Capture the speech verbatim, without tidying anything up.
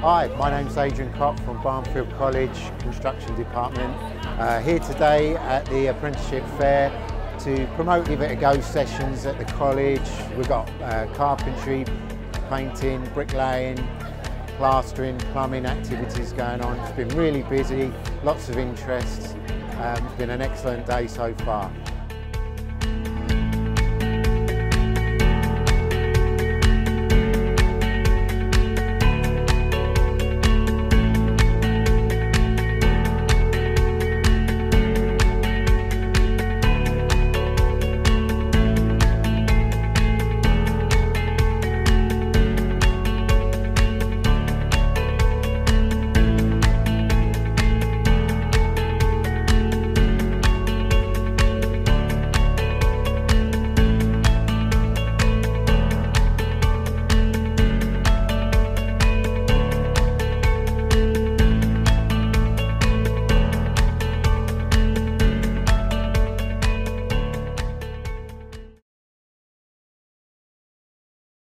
Hi, my name's Adrian Kopp from Barnfield College Construction Department. Uh, here today at the Apprenticeship Fair to promote Give It a Go sessions at the college. We've got uh, carpentry, painting, bricklaying, plastering, plumbing activities going on. It's been really busy, lots of interest. Um, it's been an excellent day so far.